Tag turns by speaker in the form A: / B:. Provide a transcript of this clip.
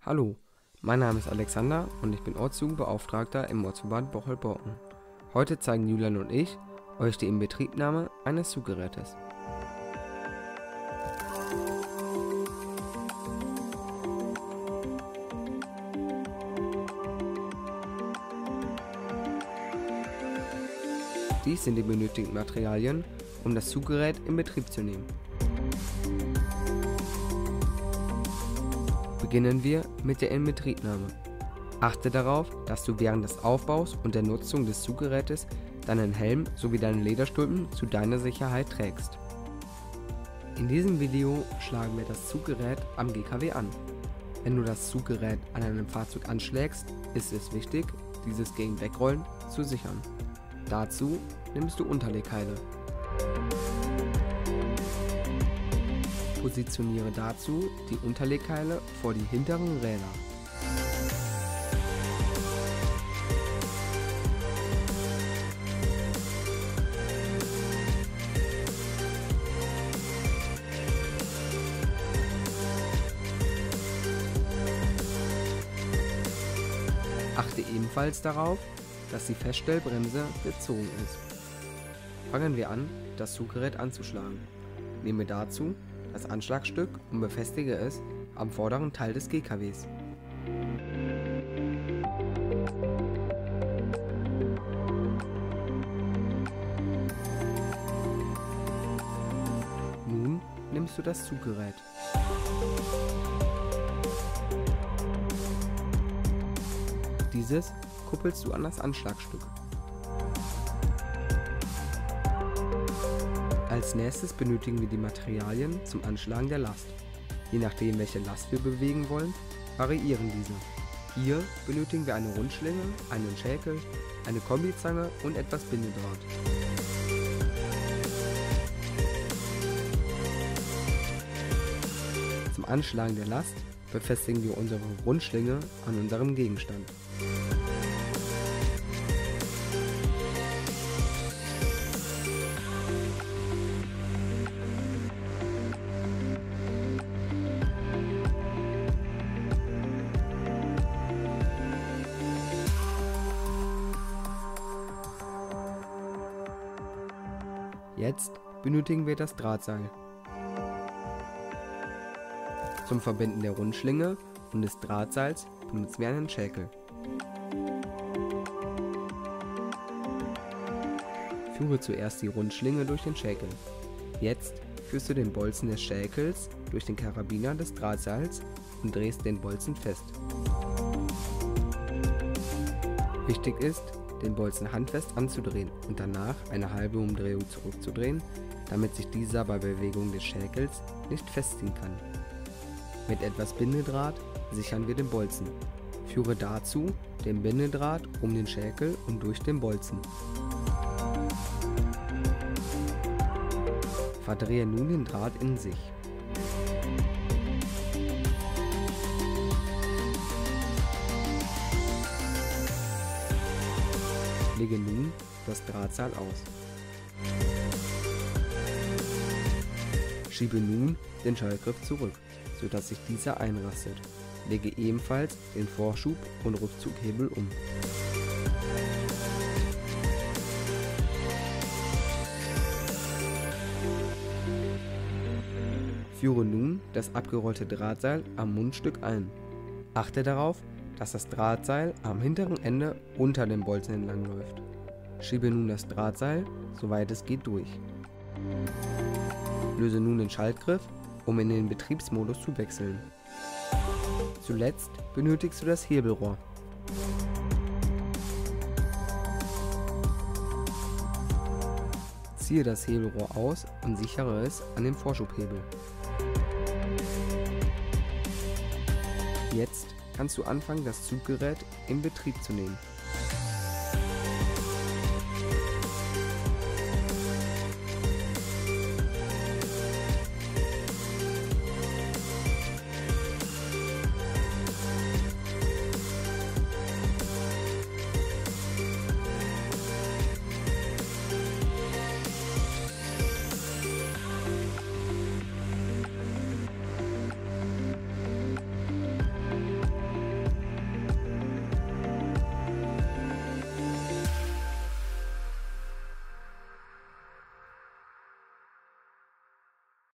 A: Hallo, mein Name ist Alexander und ich bin Ortsjugendbeauftragter im Ortsverband Bocholt-Borken. Heute zeigen Julian und ich euch die Inbetriebnahme eines Zuggerätes. Dies sind die benötigten Materialien, um das Zuggerät in Betrieb zu nehmen. Beginnen wir mit der Inbetriebnahme. Achte darauf, dass du während des Aufbaus und der Nutzung des Zuggerätes deinen Helm sowie deine Lederstulpen zu deiner Sicherheit trägst. In diesem Video schlagen wir das Zuggerät am GKW an. Wenn du das Zuggerät an einem Fahrzeug anschlägst, ist es wichtig, dieses gegen Wegrollen zu sichern. Dazu nimmst du Unterlegkeile. Positioniere dazu die Unterlegkeile vor die hinteren Räder. Achte ebenfalls darauf, dass die Feststellbremse gezogen ist. Fangen wir an, das Zuggerät anzuschlagen. Nehme dazu das Anschlagstück und befestige es am vorderen Teil des GKWs. Nun nimmst du das Zuggerät. Dieses kuppelst du an das Anschlagstück. Als nächstes benötigen wir die Materialien zum Anschlagen der Last. Je nachdem, welche Last wir bewegen wollen, variieren diese. Hier benötigen wir eine Rundschlinge, einen Schäkel, eine Kombizange und etwas Bindedraht. Zum Anschlagen der Last befestigen wir unsere Rundschlinge an unserem Gegenstand. Jetzt benötigen wir das Drahtseil. Zum Verbinden der Rundschlinge und des Drahtseils benutzen wir einen Schäkel. Führe zuerst die Rundschlinge durch den Schäkel. Jetzt führst du den Bolzen des Schäkels durch den Karabiner des Drahtseils und drehst den Bolzen fest. Wichtig ist, den Bolzen handfest anzudrehen und danach eine halbe Umdrehung zurückzudrehen, damit sich dieser bei Bewegung des Schäkels nicht festziehen kann. Mit etwas Bindedraht sichern wir den Bolzen. Führe dazu den Bindedraht um den Schäkel und durch den Bolzen. Verdrehe nun den Draht in sich. Lege nun das Drahtseil aus. Schiebe nun den Schaltgriff zurück, sodass sich dieser einrastet. Lege ebenfalls den Vorschub- und Rückzughebel um. Führe nun das abgerollte Drahtseil am Mundstück ein. Achte darauf, dass das Drahtseil am hinteren Ende unter dem Bolzen entlang läuft. Schiebe nun das Drahtseil, soweit es geht, durch. Löse nun den Schaltgriff, um in den Betriebsmodus zu wechseln. Zuletzt benötigst du das Hebelrohr. Ziehe das Hebelrohr aus und sichere es an den Vorschubhebel. Jetzt kannst du anfangen, das Zuggerät in Betrieb zu nehmen.